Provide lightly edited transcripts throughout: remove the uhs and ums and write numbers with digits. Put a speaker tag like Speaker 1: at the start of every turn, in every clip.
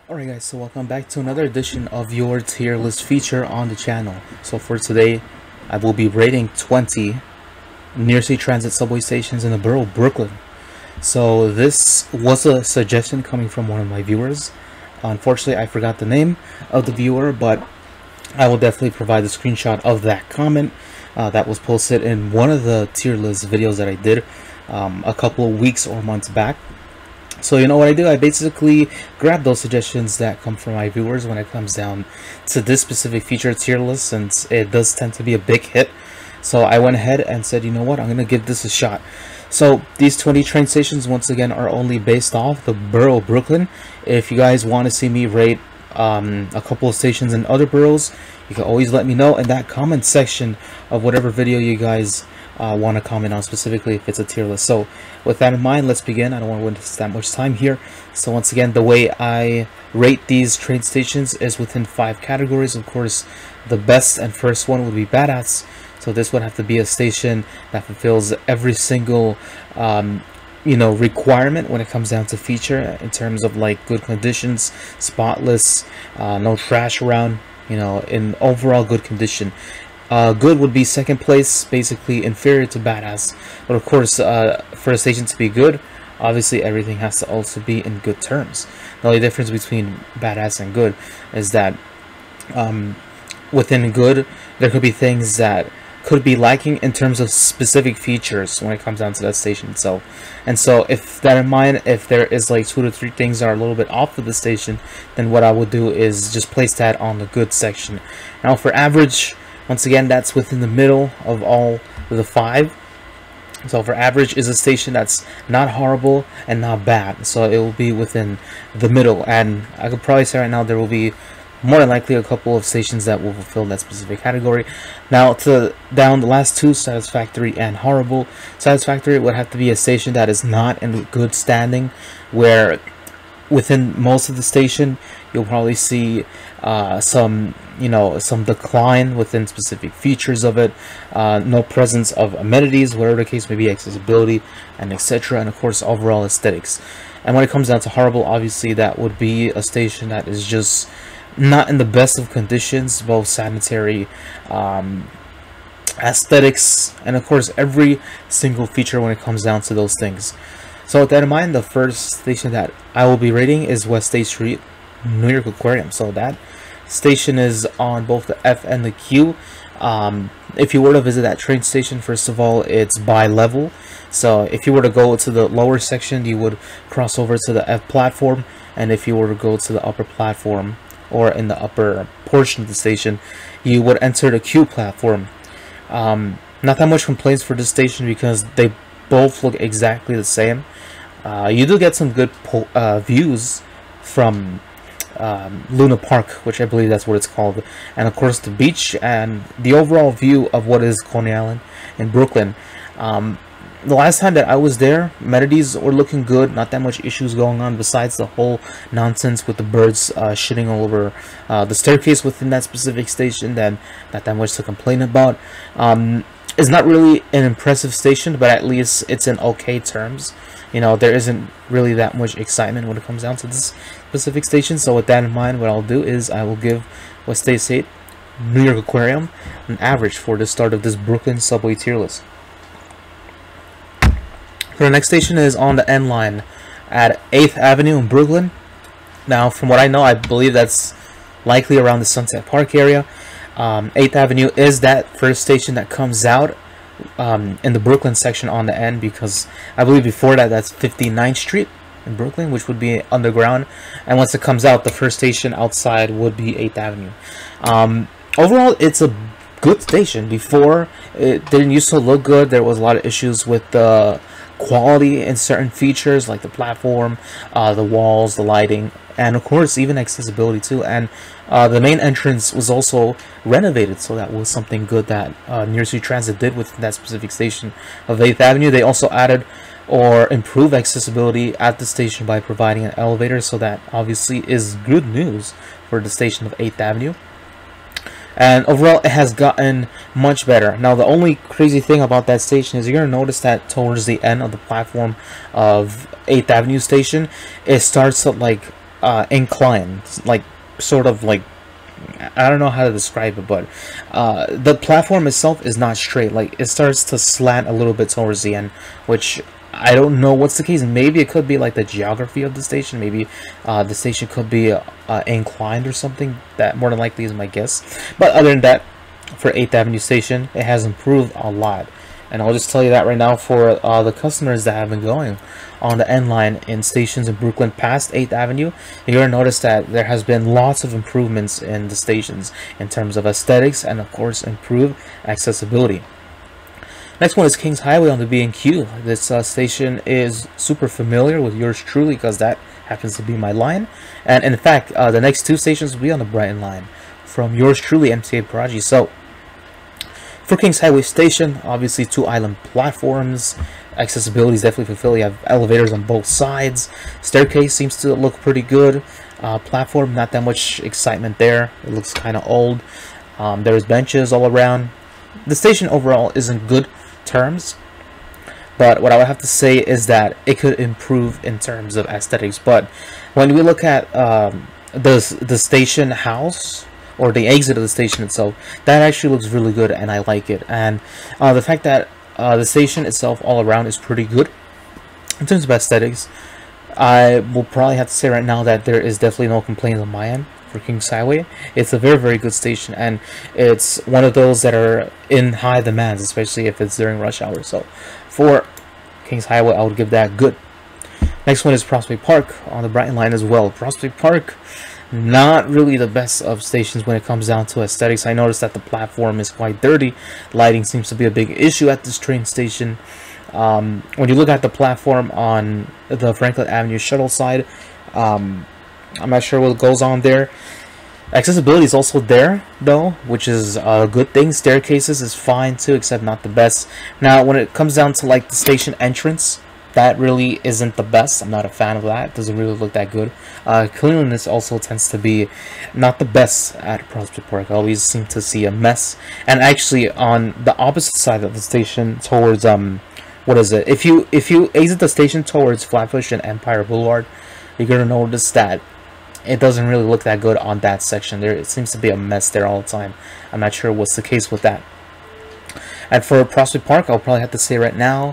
Speaker 1: Alright guys, so welcome back to another edition of your tier list feature on the channel. So for today, I will be rating 20 New York City Transit subway stations in the borough of Brooklyn. So this was a suggestion coming from one of my viewers. Unfortunately, I forgot the name of the viewer, but I will definitely provide the screenshot of that comment that was posted in one of the tier list videos that I did a couple of weeks or months back. So you know what I do? I basically grab those suggestions that come from my viewers when it comes down to this specific feature tier list, since it does tend to be a big hit. So I went ahead and said, you know what, I'm going to give this a shot. So these 20 train stations, once again, are only based off the borough of Brooklyn. If you guys want to see me rate a couple of stations in other boroughs, you can always let me know in that comment section of whatever video you guys want to comment on, specifically if it's a tier list. So with that in mind, let's begin. I don't want to waste that much time here. So once again, the way I rate these train stations is within 5 categories. Of course, the best and first one would be badass. So this would have to be a station that fulfills every single requirement when it comes down to feature, in terms of like good conditions, spotless, no trash around, in overall good condition. Good would be second place, basically inferior to badass. But of course, for a station to be good, obviously everything has to also be in good terms. The only difference between badass and good is that within good, there could be things that could be lacking in terms of specific features when it comes down to that station itself. And so if that in mind, if there is like 2 to 3 things that are a little bit off of the station, then what I would do is just place that on the good section. Now for average, once again, that's within the middle of all the 5. So for average is a station that's not horrible and not bad. So it will be within the middle. And I could probably say right now there will be more than likely a couple of stations that will fulfill that specific category. Now down the last 2, satisfactory and horrible. Satisfactory would have to be a station that is not in good standing, where within most of the station you'll probably see some decline within specific features of it, no presence of amenities, whatever the case may be, accessibility and etc., and of course overall aesthetics. And when it comes down to horrible, obviously that would be a station that is just not in the best of conditions, both sanitary, aesthetics, and of course every single feature when it comes down to those things. So with that in mind, the first station that I will be rating is West State Street, New York Aquarium. So that station is on both the F and the Q. If you were to visit that train station, first of all, it's by level. So if you were to go to the lower section, you would cross over to the F platform, and if you were to go to the upper platform, or in the upper portion of the station, you would enter the Q platform. Not that much complaints for this station because they both look exactly the same. You do get some good views from Luna Park, which I believe that's what it's called, and of course the beach and the overall view of what is Coney Island in Brooklyn. The last time that I was there, amenities were looking good, not that much issues going on besides the whole nonsense with the birds shitting all over the staircase within that specific station. Then not that much to complain about. It's not really an impressive station, but at least it's in okay terms. There isn't really that much excitement when it comes down to this specific station. So with that in mind, what I'll do is I will give West State New York Aquarium an average for the start of this Brooklyn subway tier list. So the next station is on the N line at 8th Avenue in Brooklyn. Now, from what I know, I believe that's likely around the Sunset Park area. 8th Avenue is that first station that comes out in the Brooklyn section on the N, because I believe before that, that's 59th Street in Brooklyn, which would be underground. And once it comes out, the first station outside would be 8th Avenue. Overall, it's a good station. Before, it didn't used to look good. There was a lot of issues with the quality in certain features like the platform, the walls, the lighting, and of course even accessibility too. And the main entrance was also renovated, so that was something good that New York City Transit did with that specific station of 8th Avenue. They also added or improved accessibility at the station by providing an elevator, so that obviously is good news for the station of 8th Avenue. And overall, it has gotten much better. Now, the only crazy thing about that station is you're going to notice that towards the end of the platform of 8th Avenue station, it starts to like inclined, like sort of like, I don't know how to describe it, but the platform itself is not straight. Like it starts to slant a little bit towards the end, which I don't know what's the case. Maybe it could be like the geography of the station. Maybe the station could be inclined or something. That more than likely is my guess. But other than that, for 8th Avenue station, it has improved a lot. And I'll just tell you that right now for the customers that have been going on the N line in stations in Brooklyn past 8th Avenue, you're going to notice that there has been lots of improvements in the stations in terms of aesthetics and of course improved accessibility. Next one is Kings Highway on the B&Q. This station is super familiar with yours truly because that happens to be my line. And in fact, the next two stations will be on the Brighton line from yours truly, MTA Paraji. So for Kings Highway Station, obviously 2 island platforms. Accessibility is definitely fulfilled. You have elevators on both sides. Staircase seems to look pretty good. Platform, not that much excitement there. It looks kind of old. There's benches all around. The station overall is in good terms, but what I would have to say is that it could improve in terms of aesthetics. But when we look at the station house, or the exit of the station itself, that actually looks really good and I like it. And the fact that the station itself all around is pretty good in terms of aesthetics, I will probably have to say right now that there is definitely no complaints on my end for Kings Highway. It's a very, very good station, and it's one of those that are in high demands, especially if it's during rush hour. So for Kings Highway, I would give that good. Next one is Prospect Park on the Brighton line as well. Prospect Park, not really the best of stations when it comes down to aesthetics. I noticed that the platform is quite dirty. Lighting seems to be a big issue at this train station. When you look at the platform on the Franklin Avenue shuttle side, I'm not sure what goes on there. Accessibility is also there though, which is a good thing. Staircases is fine too, except not the best. Now when it comes down to like the station entrance, that really isn't the best. I'm not a fan of that. It doesn't really look that good. Cleanliness also tends to be not the best at Prospect Park. I always seem to see a mess. And actually on the opposite side of the station towards what is it? If you exit the station towards Flatbush and Empire Boulevard, you're gonna notice that it doesn't really look that good on that section. There, it seems to be a mess there all the time. I'm not sure what's the case with that. And for Prospect Park, I'll probably have to say right now,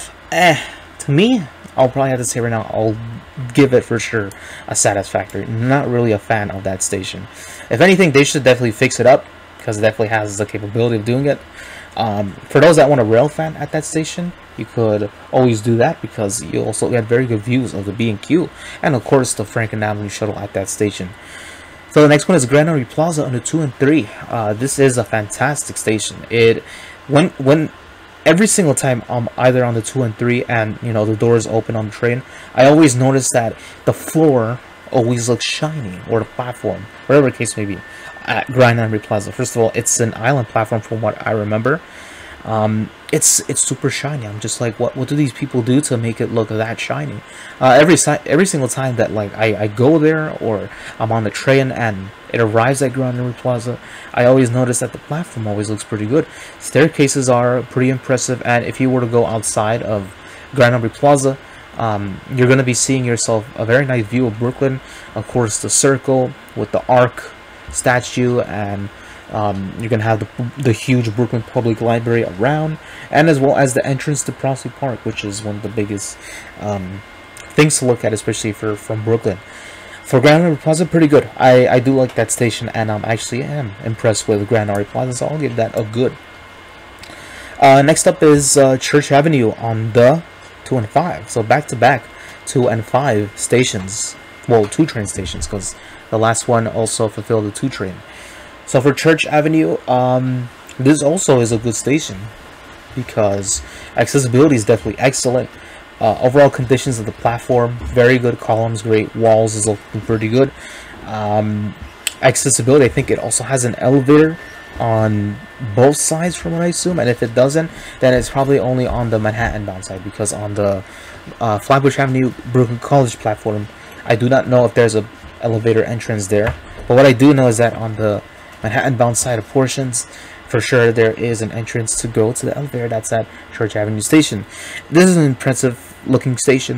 Speaker 1: to me, I'll probably have to say right now, I'll give it for sure a satisfactory. Not really a fan of that station. If anything, they should definitely fix it up because it definitely has the capability of doing it. For those that want a rail fan at that station, you could always do that because you also get very good views of the B&Q and of course the Franklin Avenue shuttle at that station. So the next one is Grand Army Plaza on the 2 and 3. This is a fantastic station. When every single time I'm either on the 2 and 3 and you know the doors open on the train, I always notice that the floor always looks shiny, or the platform, whatever the case may be, at Grand Army Plaza. First of all, it's an island platform from what I remember. It's super shiny. I'm just like, what do these people do to make it look that shiny? Every single time that like I go there or I'm on the train and it arrives at Grand Army Plaza, I always notice that the platform always looks pretty good. Staircases are pretty impressive, and if you were to go outside of Grand Army Plaza, you're going to be seeing yourself a very nice view of Brooklyn. Of course, the circle with the arc statue, and you're going to have the huge Brooklyn Public Library around, and as well as the entrance to Prospect Park, which is one of the biggest things to look at, especially from Brooklyn. For Grand Army Plaza, pretty good. I do like that station, and I actually am impressed with Grand Army Plaza, so I'll give that a good. Next up is Church Avenue on the 2 and 5. So back-to-back 2 and 5 stations. Well, 2 train stations, because the last one also fulfilled the 2 train. So for Church Avenue, this also is a good station because accessibility is definitely excellent. Overall conditions of the platform, very good. Columns, great. Walls is looking pretty good. Accessibility, I think it also has an elevator on both sides from what I assume, and if it doesn't, then it's probably only on the Manhattan bound side, because on the Flatbush Avenue Brooklyn College platform, I do not know if there's a elevator entrance there, but what I do know is that on the Manhattan bound side of portions, for sure there is an entrance to go to the elevator that's at Church Avenue Station. This is an impressive looking station.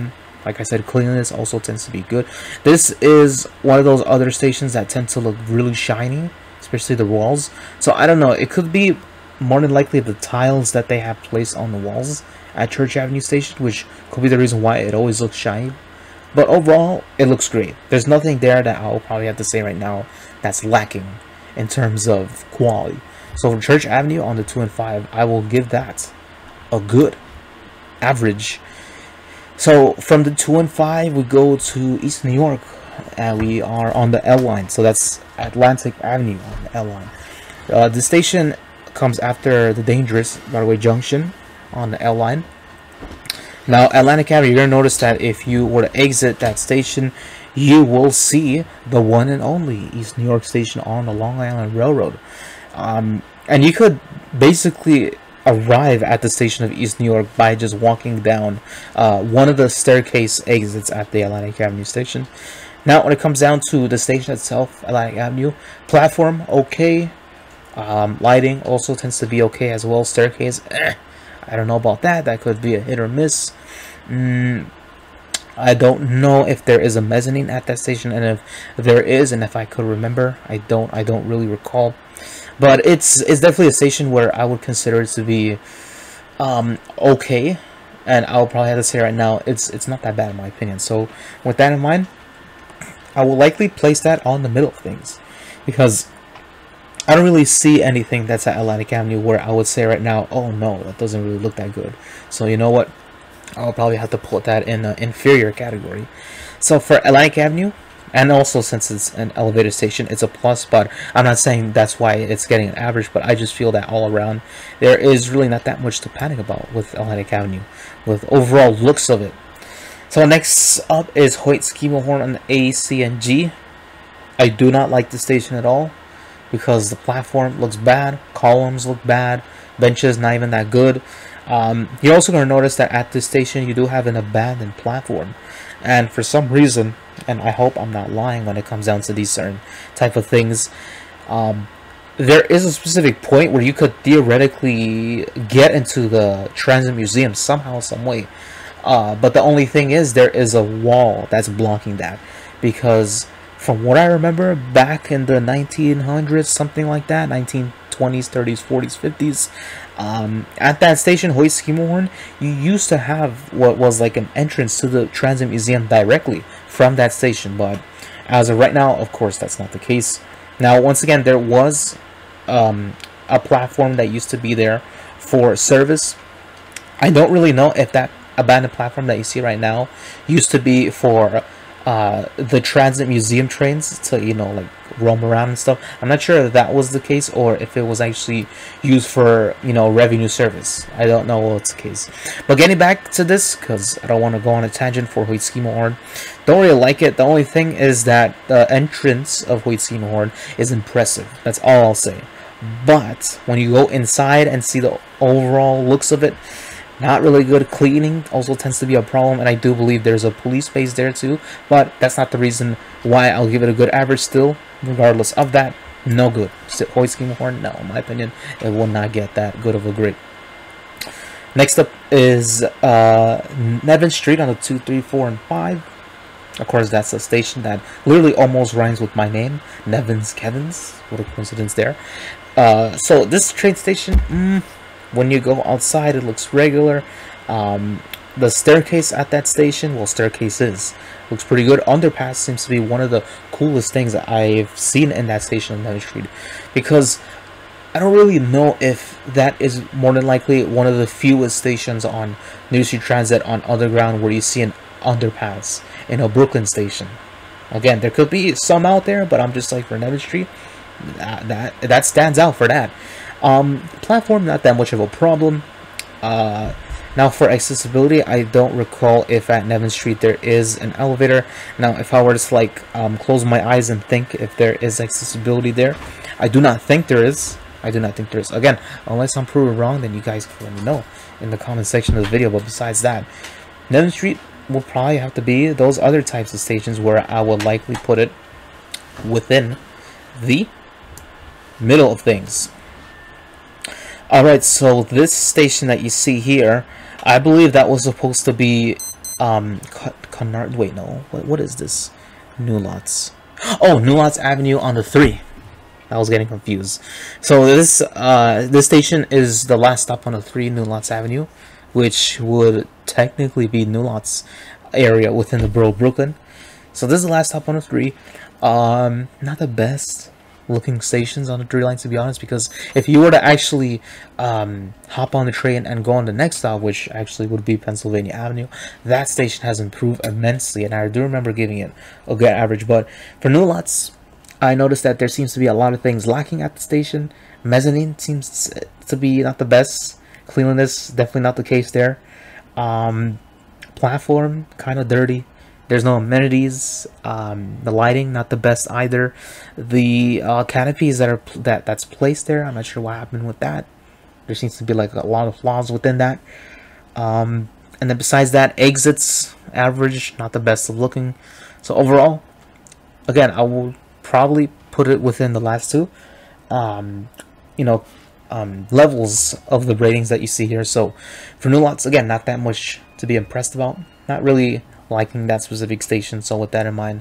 Speaker 1: Like I said, cleanliness also tends to be good. This is one of those other stations that tend to look really shiny, especially the walls. So I don't know, it could be more than likely the tiles that they have placed on the walls at Church Avenue Station, which could be the reason why it always looks shiny. But overall, it looks great. There's nothing there that I'll probably have to say right now that's lacking in terms of quality. So for Church Avenue on the 2 and 5, I will give that a good average. So from the 2 and 5, we go to East New York, and we are on the L line. So that's Atlantic Avenue on the L line. The station comes after the Dangerous Broadway Junction on the L line. Now, Atlantic Avenue, you're going to notice that if you were to exit that station, you will see the one and only East New York Station on the Long Island Railroad. And you could basically arrive at the station of East New York by just walking down one of the staircase exits at the Atlantic Avenue station. Now, when it comes down to the station itself, Atlantic Avenue, platform, okay. Lighting also tends to be okay as well. Staircase, I don't know about that. That could be a hit or miss. I don't know if there is a mezzanine at that station, and if there is, and if I could remember, I don't really recall. But it's definitely a station where I would consider it to be okay, and I'll probably have to say right now it's not that bad in my opinion. So with that in mind, I will likely place that on the middle of things, because I don't really see anything that's at Atlantic Avenue where I would say right now, oh no, that doesn't really look that good. So you know what, I'll probably have to put that in the inferior category. So for Atlantic Avenue, and also since it's an elevated station, it's a plus, but I'm not saying that's why it's getting an average, but I just feel that all around there is really not that much to panic about with Atlantic Avenue, with overall looks of it. So next up is Hoyt Seymour on the A, C, and G. I do not like the station at all, because the platform looks bad, columns look bad, benches not even that good. You're also going to notice that at this station you do have an abandoned platform, and for some reason, and I hope I'm not lying when it comes down to these certain type of things, there is a specific point where you could theoretically get into the Transit Museum somehow, some way, but the only thing is there is a wall that's blocking that, because from what I remember back in the 1900s, something like that, 1920s, 30s, 40s, 50s, at that station, Hoyt Seymour, you used to have what was like an entrance to the Transit Museum directly from that station, but as of right now, of course, that's not the case. Now, once again, there was a platform that used to be there for service. I don't really know if that abandoned platform that you see right now used to be for the Transit Museum trains to, you know, like roam around and stuff. I'm not sure if that was the case or if it was actually used for, you know, revenue service. I don't know what's the case. But getting back to this, because I don't want to go on a tangent for Hoyt Seymour, don't really like it. The only thing is that the entrance of Hoyt Seymour is impressive. That's all I'll say. But when you go inside and see the overall looks of it, not really good. Cleaning also tends to be a problem, and I do believe there's a police base there too, but that's not the reason why I'll give it a good average still. Regardless of that, no good. Hoyt Seymour, no, in my opinion, it will not get that good of a grade. Next up is Nevin Street on the 2, 3, 4, and 5. Of course, that's a station that literally almost rhymes with my name, Nevin's Kevin's. What a coincidence there. So this train station, when you go outside, it looks regular. The staircase at that station, well, staircases, looks pretty good. Underpass seems to be one of the coolest things that I've seen in that station on Nevin Street, because I don't really know if that is more than likely one of the fewest stations on New York Street Transit on Underground where you see an underpass in a Brooklyn station. Again, there could be some out there, but I'm just like, for Nevin Street, that stands out for that. Platform, not that much of a problem. Now for accessibility, I don't recall if at Nevin Street there is an elevator. Now if I were to like close my eyes and think if there is accessibility there, I do not think there is. I do not think there is. Again, unless I'm proven wrong, then you guys can let me know in the comment section of the video. But besides that, Nevin Street will probably have to be those other types of stations where I will likely put it within the middle of things. Alright, so this station that you see here, I believe that was supposed to be Canard. Wait, no. What is this? New Lots. Oh, New Lots Avenue on the 3. I was getting confused. So this station is the last stop on the 3 New Lots Avenue, which would technically be New Lots area within the borough of Brooklyn. So this is the last stop on the 3. Not the best looking stations on the 3 line, to be honest, because if you were to actually hop on the train and go on the next stop, which actually would be Pennsylvania Avenue, that station has improved immensely, and I do remember giving it a good average. But for New Lots, I noticed that there seems to be a lot of things lacking at the station. Mezzanine seems to be not the best. Cleanliness, definitely not the case there. Platform, kind of dirty. There's no amenities. The lighting, not the best either. The canopies that's placed there, I'm not sure what happened with that. There seems to be like a lot of flaws within that. And then besides that, exits, average, not the best of looking. So overall, again, I will probably put it within the last two levels of the ratings that you see here. So for New Lots, again, not that much to be impressed about. Not really liking that specific station. So with that in mind,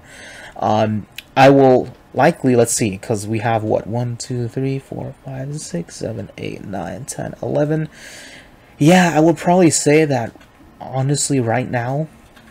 Speaker 1: I will likely, let's see, because we have what, 1 2 3 4 5 6 7 8 9 10 11. Yeah, I would probably say that honestly right now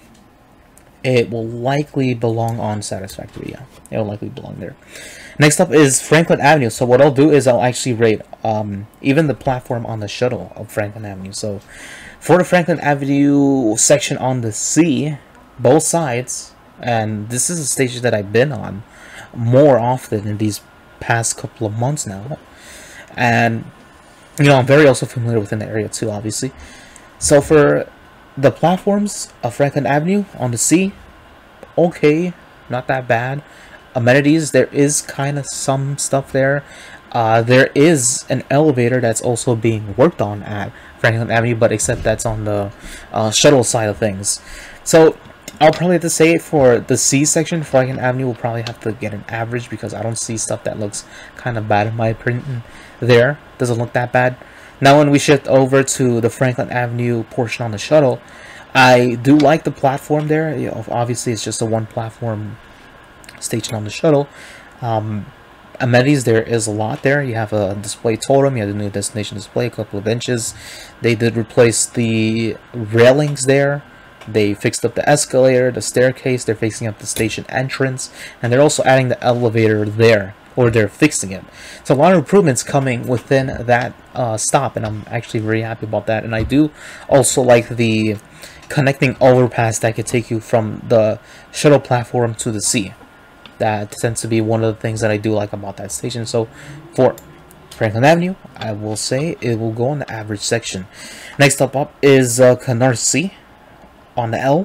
Speaker 1: it will likely belong on Satisfactory. Yeah, it will likely belong there. Next up is Franklin Avenue. So what I'll do is I'll actually rate even the platform on the shuttle of Franklin Avenue. So for the Franklin Avenue section on the C, both sides, and this is a station that I've been on more often in these past couple of months now, and I'm very also familiar within the area too, obviously. So for the platforms of Franklin Avenue on the C, okay, not that bad. Amenities, there is kind of some stuff there. There is an elevator that's also being worked on at Franklin Avenue, but except that's on the shuttle side of things. So I'll probably have to say for the C section, Franklin Avenue will probably have to get an average, because I don't see stuff that looks kind of bad in my opinion there. Doesn't look that bad. Now when we shift over to the Franklin Avenue portion on the shuttle, I do like the platform there. Obviously it's just a one platform station on the shuttle. Amenities, there is a lot there. You have a display totem, you have the new destination display, a couple of benches. They did replace the railings there. They fixed up the escalator, the staircase. They're fixing up the station entrance, and they're also adding the elevator there, or they're fixing it. So a lot of improvements coming within that stop, and I'm actually very happy about that. And I do also like the connecting overpass that could take you from the shuttle platform to the C. That tends to be one of the things that I do like about that station. So for Franklin Avenue, I will say it will go in the average section. Next up is Canarsie on the L.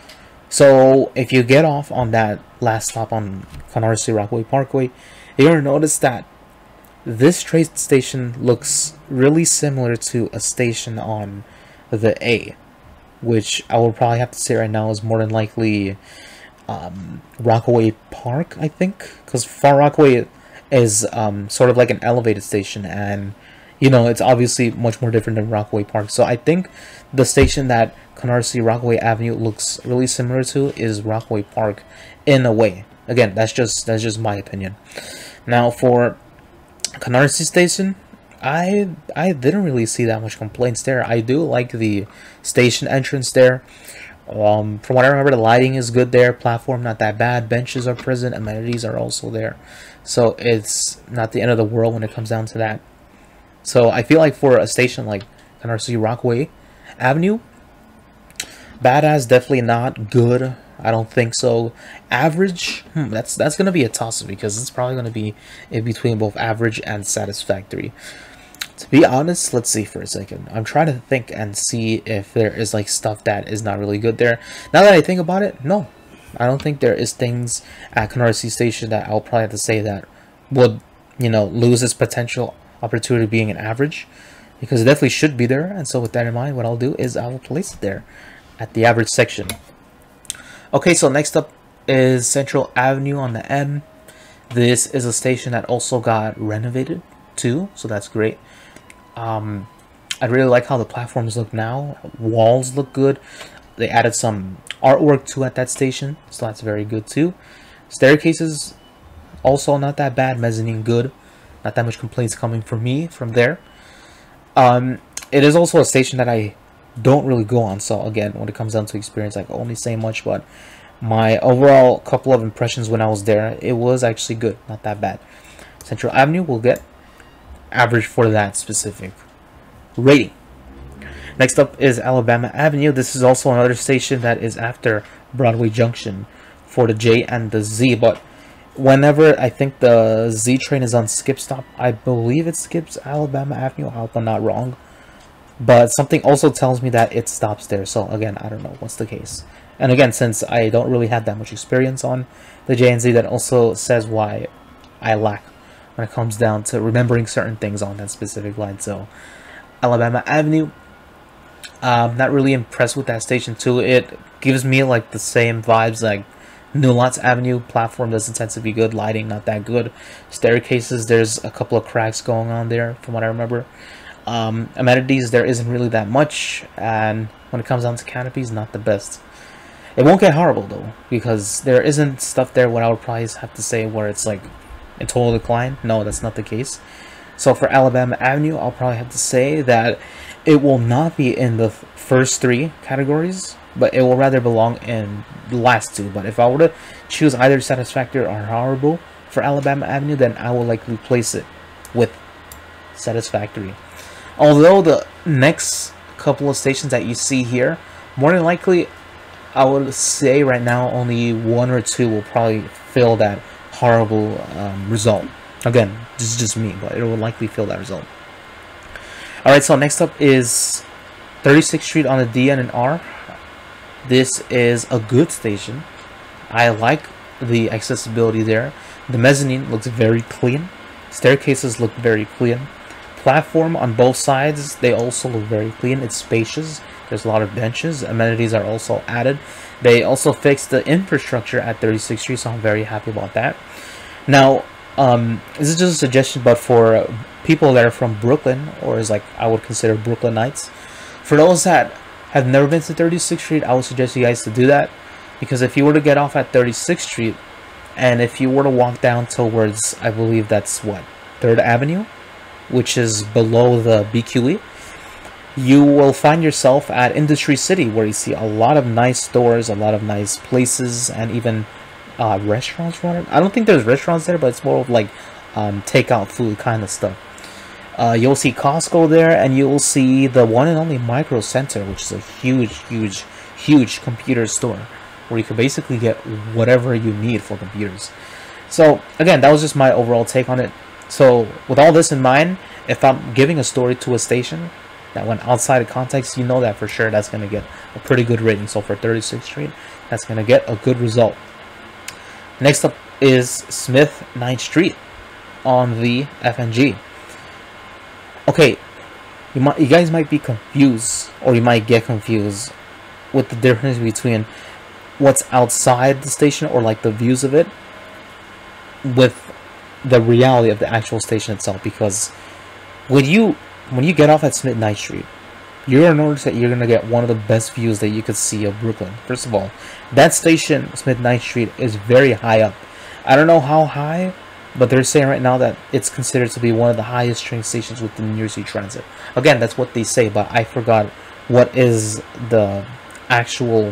Speaker 1: So if you get off on that last stop on Canarsie Rockaway Parkway, you're going to notice that this train station looks really similar to a station on the A, which I will probably have to say right now is more than likely Rockaway Park, I think, because Far Rockaway is sort of like an elevated station, and it's obviously much more different than Rockaway Park. So I think the station that Canarsie Rockaway Avenue looks really similar to is Rockaway Park in a way. Again, that's just my opinion. Now for Canarsie Station, I didn't really see that much complaints there. I do like the station entrance there. From what I remember, the lighting is good there. Platform, not that bad. Benches are present. Amenities are also there. So it's not the end of the world when it comes down to that. So I feel like for a station like Canarsie Rockaway Avenue, badass, definitely not good. I don't think so. Average, that's gonna be a toss-up, because it's probably gonna be in between both average and satisfactory. To be honest, let's see for a second. I'm trying to think and see if there is like stuff that is not really good there. Now that I think about it, no, I don't think there is things at Canarsie Station that I'll probably have to say that would, lose its potential opportunity being an average, because it definitely should be there. And so with that in mind, what I'll do is I will place it there at the average section. Okay, so next up is Central Avenue on the M. This is a station that also got renovated too, so that's great. I really like how the platforms look now. Walls look good. They added some Artwork too at that station, so that's very good too. Staircases also not that bad. Mezzanine good, not that much complaints coming from me from there. It is also a station that I don't really go on, so again, when it comes down to experience, I can only say much, but my overall couple of impressions when I was there, it was actually good, not that bad. Central Avenue will get average for that specific rating. Next up is Alabama Avenue. This is also another station that is after Broadway Junction for the J and the Z, but whenever I think the Z train is on skip stop, I believe it skips Alabama Avenue. I hope I'm not wrong, but something also tells me that it stops there, so again, I don't know what's the case. And again, since I don't really have that much experience on the J and Z, that also says why I lack when it comes down to remembering certain things on that specific line. So Alabama Avenue, not really impressed with that station too. It gives me like the same vibes like Newlots Avenue. Platform doesn't tend to be good, lighting not that good. Staircases, there's a couple of cracks going on there from what I remember. Amenities, there isn't really that much, and when it comes down to canopies, not the best. It won't get horrible though, because there isn't stuff there what I would probably have to say where it's like in total decline. No, that's not the case. So for Alabama Avenue, I'll probably have to say that it will not be in the first three categories, but it will rather belong in the last two. But if I were to choose either satisfactory or horrible for Alabama Avenue, then I will likely place it with satisfactory. Although the next couple of stations that you see here, more than likely, I would say right now only one or two will probably fill that horrible result. Again, this is just me, but it will likely fill that result. Alright, so next up is 36th Street on the D and an R. This is a good station. I like the accessibility there. The mezzanine looks very clean. Staircases look very clean. Platform on both sides, they also look very clean. It's spacious. There's a lot of benches. Amenities are also added. They also fixed the infrastructure at 36th Street, so I'm very happy about that. Now, this is just a suggestion, but for people that are from Brooklyn, or is like I would consider Brooklynites, for those that have never been to 36th Street, I would suggest you guys to do that, because if you were to get off at 36th Street, and if you were to walk down towards, I believe that's what, 3rd Avenue, which is below the BQE, you will find yourself at Industry City, where you see a lot of nice stores, a lot of nice places, and even restaurants. I don't think there's restaurants there, but it's more of like takeout food kind of stuff. You'll see Costco there, and you'll see the one and only Micro Center, which is a huge computer store where you can basically get whatever you need for computers. So again, that was just my overall take on it. So with all this in mind, if I'm giving a story to a station that went outside of context, you know that for sure that's going to get a pretty good rating. So for 36th Street, that's going to get a good result. Next up is Smith 9th Street on the FNG. Okay, you guys might be confused, or you might get confused with the difference between what's outside the station, or like the views of it, with the reality of the actual station itself. Because when you get off at Smith 9th Street, you're going to notice that you're going to get one of the best views that you could see of Brooklyn. First of all, that station, Smith 9th Street, is very high up. I don't know how high, but they're saying right now that it's considered to be one of the highest train stations with the New Jersey Transit. Again, that's what they say, but I forgot what is the actual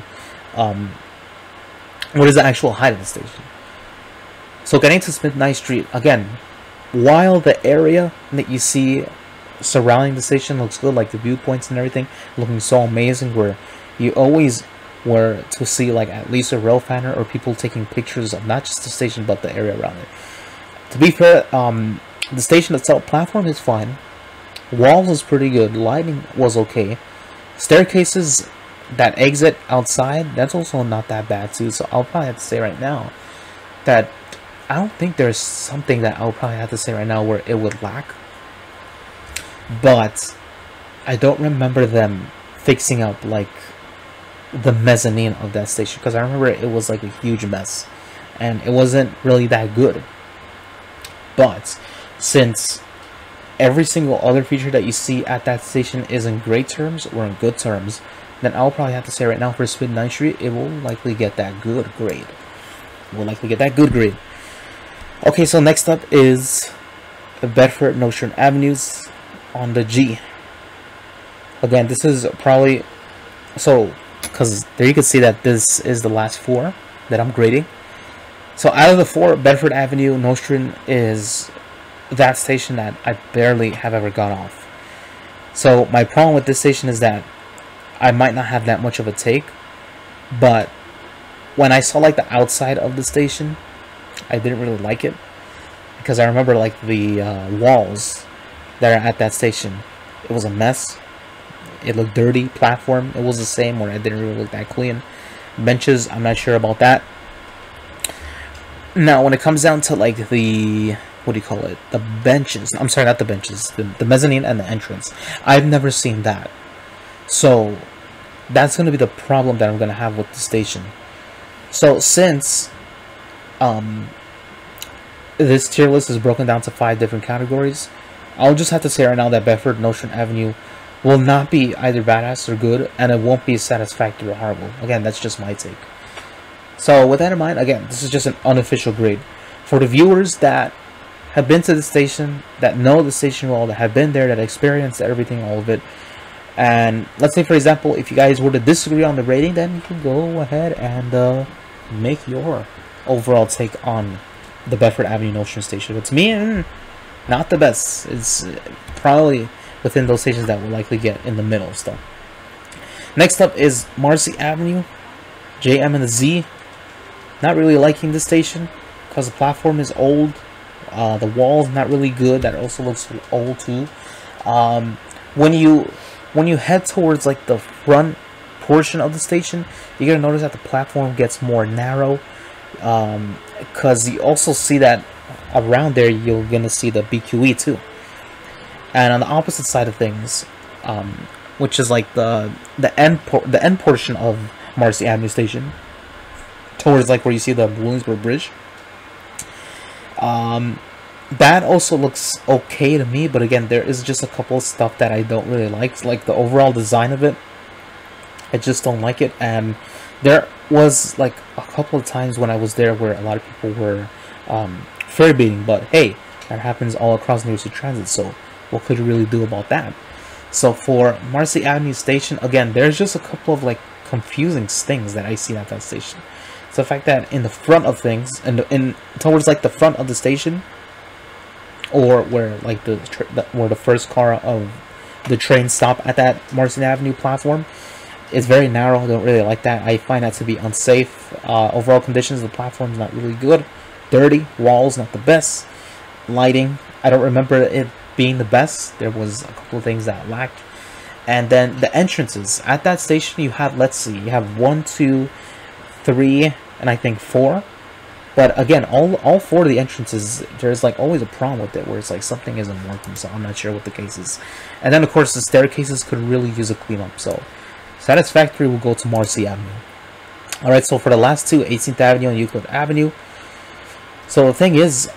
Speaker 1: height of the station. So getting to Smith 9th Street, again, while the area that you see surrounding the station looks good, like the viewpoints and everything looking so amazing, where you always were to see like at least a rail fanner or people taking pictures of not just the station but the area around it. To be fair, the station itself, platform is fine, walls is pretty good, lighting was okay, staircases that exit outside, that's also not that bad too. So I'll probably have to say right now that I don't think there's something that I'll probably have to say right now where it would lack. But I don't remember them fixing up like the mezzanine of that station, because I remember it was like a huge mess and it wasn't really that good. But since every single other feature that you see at that station is in great terms or in good terms, then I'll probably have to say right now for Speed 9th Street, it will likely get that good grade. Okay, so next up is the Bedford Nostrand Avenues on the G. Again, this is probably, so, because there you can see that this is the last 4 that I'm grading. So out of the 4, Bedford Avenue Nostrand is that station that I barely have ever got off. So my problem with this station is that I might not have that much of a take, but when I saw like the outside of the station, I didn't really like it, because I remember like the walls that are at that station, it was a mess. It looked dirty. Platform, it was the same, where it didn't really look that clean. Benches, I'm not sure about that. Now when it comes down to like the, what do you call it, the benches, I'm sorry, not the benches, the mezzanine and the entrance, I've never seen that. So that's going to be the problem that I'm going to have with the station. So since this tier list is broken down to 5 different categories, I'll just have to say right now that Bedford Nostrand Avenue will not be either badass or good, and it won't be satisfactory or horrible. Again, that's just my take. So with that in mind, again, this is just an unofficial grade. For the viewers that have been to the station, that know the station well, that have been there, that experienced everything, all of it, and let's say, for example, if you guys were to disagree on the rating, then you can go ahead and make your overall take on the Bedford Avenue Nostrand station. But to me, not the best. It's probably within those stations that will likely get in the middle stuff. Next up is Marcy Avenue, JM and the Z. Not really liking this station because the platform is old. The wall's not really good. That also looks old too. When you head towards like the front portion of the station, you're gonna notice that the platform gets more narrow, because you also see that around there you're gonna see the BQE too. And on the opposite side of things, which is like the end portion of Marcy Avenue Station, towards like where you see the Williamsburg Bridge, that also looks okay to me. But again, there is just a couple of stuff that I don't really like the overall design of it. I just don't like it. And there was like a couple of times when I was there where a lot of people were ferry baiting, but hey, that happens all across New York City Transit, so what could you really do about that? So for Marcy Avenue Station, again, there's just a couple of like confusing things that I see at that station. So the fact that in the front of things, and towards like the front of the station, or where like where the first car of the train stop at that Marcy Avenue platform, it's very narrow. I don't really like that. I find that to be unsafe. Overall conditions of the platform is not really good. Dirty walls, not the best. Lighting, I don't remember it being the best. There was a couple of things that lacked. And then the entrances at that station, you have, let's see, you have 1, 2, 3, and I think 4. But again, all 4 of the entrances, there's like always a problem with it, where it's like something isn't working. So I'm not sure what the case is. And then of course the staircases could really use a cleanup. So satisfactory will go to Marcy Avenue. Alright, so for the last two, 18th Avenue and Euclid Avenue. So the thing is,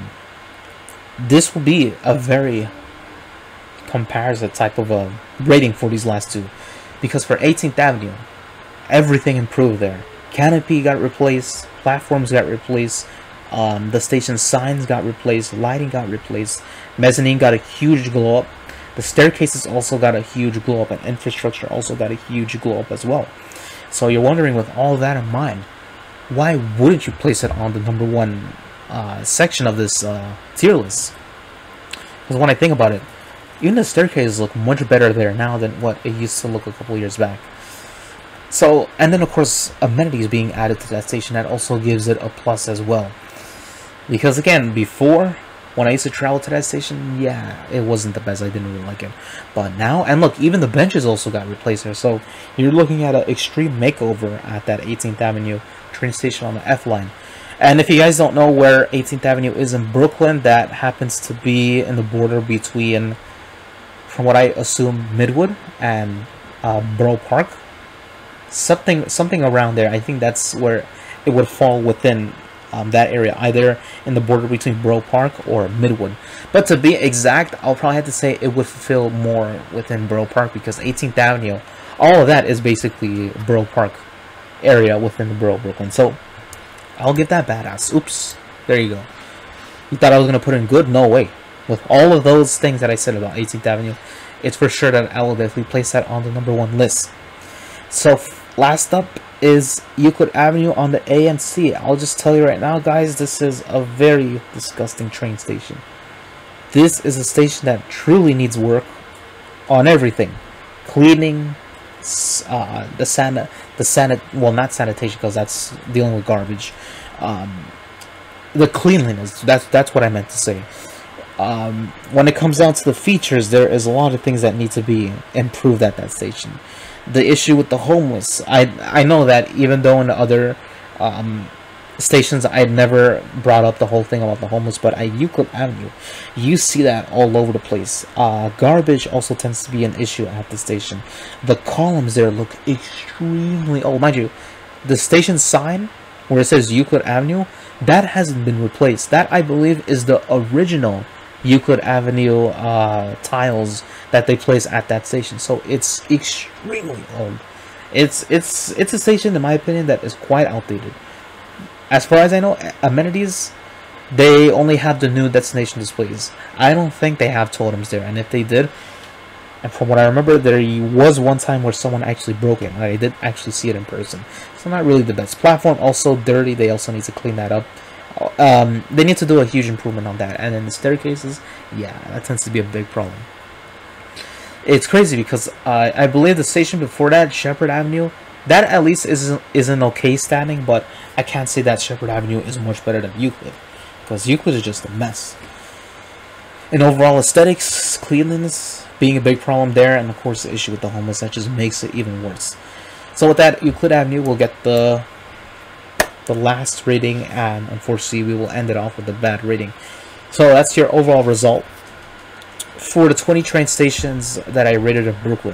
Speaker 1: this will be a very comparison type of a rating for these last two, because for 18th Avenue, everything improved there. Canopy got replaced, platforms got replaced, the station signs got replaced, lighting got replaced, mezzanine got a huge glow up, the staircases also got a huge glow up, and infrastructure also got a huge glow up as well. So you're wondering, with all that in mind, why wouldn't you place it on the number 1 section of this tier list? Because when I think about it, even the staircases look much better there now than what it used to look a couple years back. So, and then of course amenities being added to that station, that also gives it a plus as well. Because again, before, when I used to travel to that station, yeah, it wasn't the best. I didn't really like it. But now, and look, even the benches also got replaced there. So you're looking at an extreme makeover at that 18th Avenue train station on the F line. And if you guys don't know where 18th Avenue is in Brooklyn, that happens to be in the border between, from what I assume, Midwood and Borough Park. Something around there. I think that's where it would fall within that area, either in the border between Borough Park or Midwood. But to be exact, I'll probably have to say it would fulfill more within Borough Park, because 18th Avenue all of that is basically Borough Park area within the borough of Brooklyn. So I'll give that badass. Oops, there you go. You thought I was gonna put in good? No way. With all of those things that I said about 18th Avenue, it's for sure that I will definitely place that on the #1 list. So last up is Euclid Avenue on the A and C. I'll just tell you right now, guys, this is a very disgusting train station. This is a station that truly needs work on everything. Cleaning, well, not sanitation, because that's dealing with garbage. The cleanliness, that's what I meant to say. When it comes down to the features, there is a lot of things that need to be improved at that station. The issue with the homeless, I know that even though in the other stations I never brought up the whole thing about the homeless, but at Euclid Avenue you see that all over the place. Garbage also tends to be an issue at the station. The columns there look extremely old. Mind you, the station sign where it says Euclid Avenue, that hasn't been replaced. That, I believe, is the original Euclid Avenue tiles that they place at that station. So it's extremely old. It's a station, in my opinion, that is quite outdated. As far as I know, amenities, they only have the new destination displays. I don't think they have totems there, and if they did, and from what I remember, there was one time where someone actually broke it. I did actually see it in person. So not really the best. Platform also dirty. They also need to clean that up. They need to do a huge improvement on that. And then the staircases, yeah, that tends to be a big problem. It's crazy because I believe the station before that, Shepherd Avenue, that at least is an okay standing, but I can't say that Shepherd Avenue is much better than Euclid, because Euclid is just a mess. In overall aesthetics, cleanliness being a big problem there, and of course the issue with the homeless, that just makes it even worse. So with that, Euclid Avenue will get the last rating, and unfortunately we will end it off with the bad rating. So that's your overall result for the 20 train stations that I rated in Brooklyn.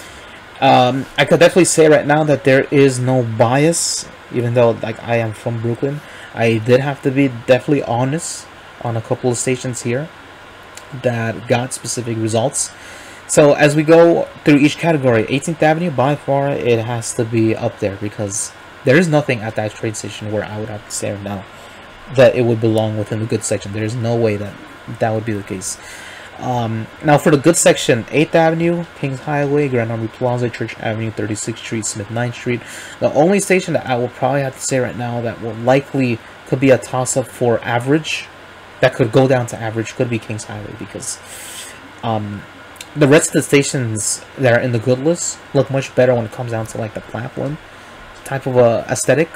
Speaker 1: I could definitely say right now that there is no bias, even though like I am from Brooklyn. I did have to be definitely honest on a couple of stations here that got specific results. So as we go through each category, 18th Avenue, by far it has to be up there, because there is nothing at that train station where I would have to say right now that it would belong within the good section. There is no way that that would be the case. Now for the good section, 8th Avenue, Kings Highway, Grand Army Plaza, Church Avenue, 36th Street, Smith 9th Street. The only station that I will probably have to say right now that will likely could be a toss-up for average, that could go down to average, could be Kings Highway, because the rest of the stations that are in the good list look much better when it comes down to like the platform type of aesthetic.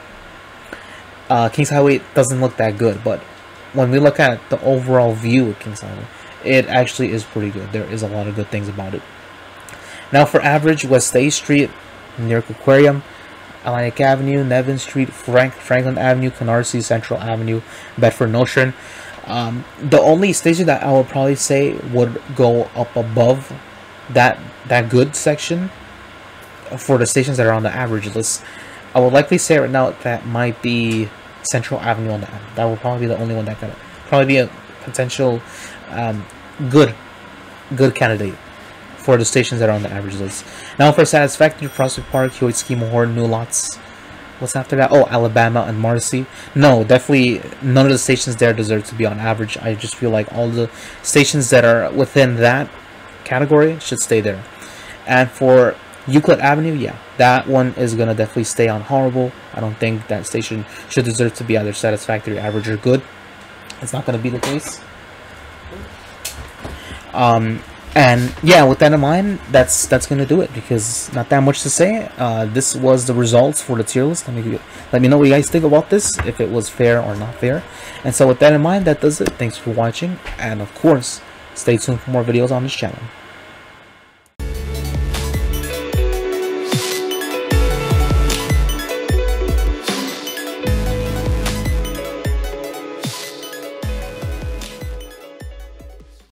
Speaker 1: Kings Highway doesn't look that good, but when we look at the overall view of Kings Highway, it actually is pretty good. There is a lot of good things about it. Now for average, West A Street, New York Aquarium, Atlantic Avenue, Nevin Street, Franklin Avenue, Canarsie, Central Avenue, Bedford Nostrand. The only station that I would probably say would go up above that good section for the stations that are on the average list, I would likely say right now that might be Central Avenue on the average. That will probably be the only one that could probably be a potential good candidate for the stations that are on the average list. Now for Satisfactory, Prospect Park, Hewitt, Skimmerhorn, New Lots. What's after that? Oh, Alabama and Marcy. No, definitely none of the stations there deserve to be on average. I just feel like all the stations that are within that category should stay there. And for Euclid Avenue, yeah, that one is going to definitely stay on horrible. I don't think that station should deserve to be either satisfactory, average, or good. It's not going to be the case. And yeah, with that in mind, that's going to do it, because not that much to say. This was the results for the tier list. Let me know what you guys think about this, if it was fair or not fair. And so with that in mind, that does it. Thanks for watching, and of course, stay tuned for more videos on this channel.